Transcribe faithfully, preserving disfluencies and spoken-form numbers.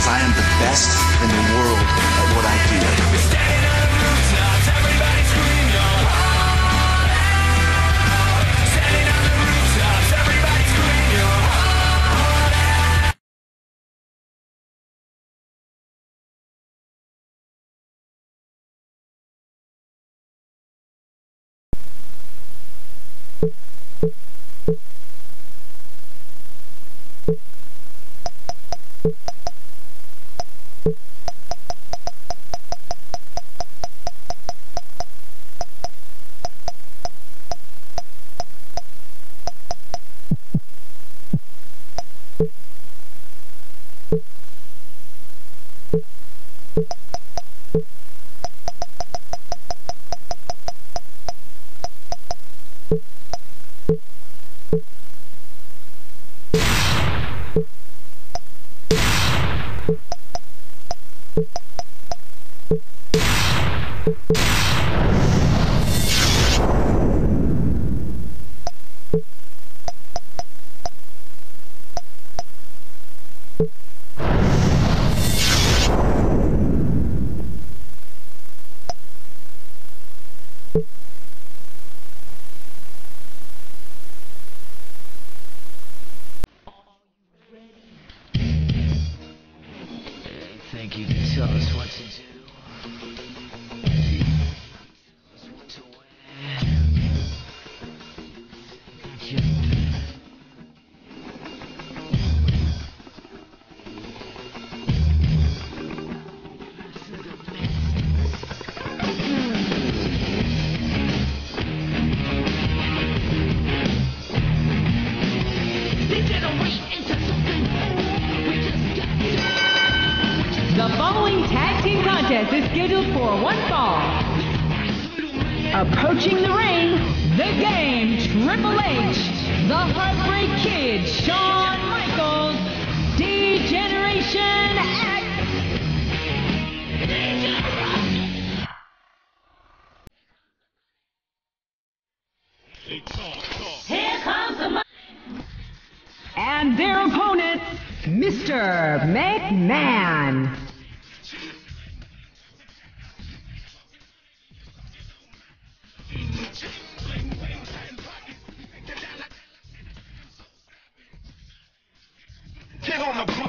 because I am the best in the world at what I do. Standing on the rooftops, everybody scream your heart out. Standing on the rooftops, everybody scream your heart out. Think you can tell us what to do? Tell us what to wear? You The following tag team contest is scheduled for one fall. Approaching the ring, the Game, Triple H, the Heartbreak Kid, Shawn Michaels, D-Generation X. Here comes the and their opponents, Mister McMahon. Get on the